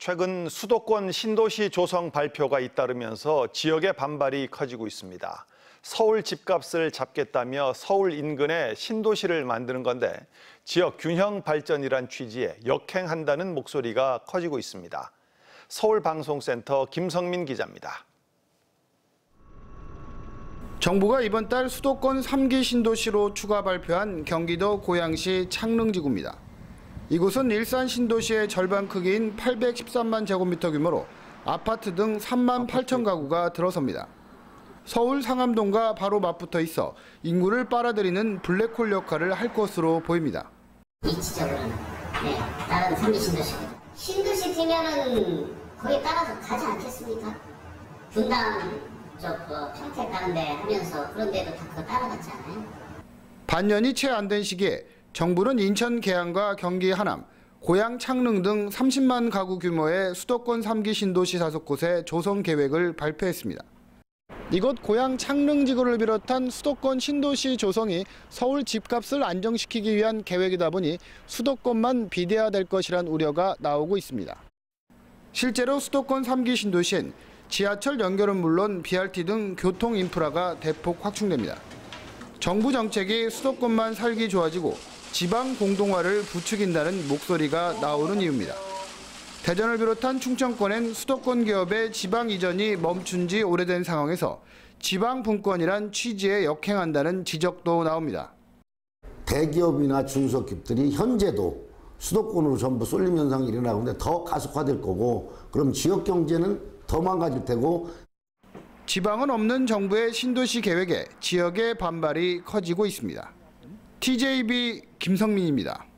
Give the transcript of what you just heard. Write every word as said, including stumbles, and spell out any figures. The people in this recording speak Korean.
최근 수도권 신도시 조성 발표가 잇따르면서 지역의 반발이 커지고 있습니다. 서울 집값을 잡겠다며 서울 인근에 신도시를 만드는 건데 지역 균형 발전이란 취지에 역행한다는 목소리가 커지고 있습니다. 서울방송센터 김성민 기자입니다. 정부가 이번 달 수도권 삼 기 신도시로 추가 발표한 경기도 고양시 창릉지구입니다. 이곳은 일산 신도시의 절반 크기인 팔백십삼만 제곱미터 규모로 아파트 등 삼만 팔천 가구가 들어섭니다. 서울 상암동과 바로 맞붙어 있어 인구를 빨아들이는 블랙홀 역할을 할 것으로 보입니다. 위치적으로는 네, 다른 삼 기 신도시. 신도시 되면은 거기에 따라서 가지 않겠습니까? 분당 쪽 그 평택 가는데 하면서 그런 데도 다 그거 따라갔지 않아요? 반년이 채 안 된 시기에 정부는 인천 계양과 경기 하남, 고양 창릉 등 삼십만 가구 규모의 수도권 삼 기 신도시 다섯 곳의 조성 계획을 발표했습니다. 이곳 고양 창릉지구를 비롯한 수도권 신도시 조성이 서울 집값을 안정시키기 위한 계획이다 보니 수도권만 비대화될 것이란 우려가 나오고 있습니다. 실제로 수도권 삼 기 신도시엔 지하철 연결은 물론 비알티 등 교통 인프라가 대폭 확충됩니다. 정부 정책이 수도권만 살기 좋아지고 지방 공동화를 부추긴다는 목소리가 나오는 이유입니다. 대전을 비롯한 충청권엔 수도권 기업의 지방 이전이 멈춘 지 오래된 상황에서 지방 분권이란 취지에 역행한다는 지적도 나옵니다. 대기업이나 중소기업들이 현재도 수도권으로 전부 쏠림 현상이 일어나고 있는데 더 가속화될 거고 그럼 지역 경제는 더 망가질 테고 지방은 없는 정부의 신도시 계획에 지역의 반발이 커지고 있습니다. 티제이비 김성민입니다.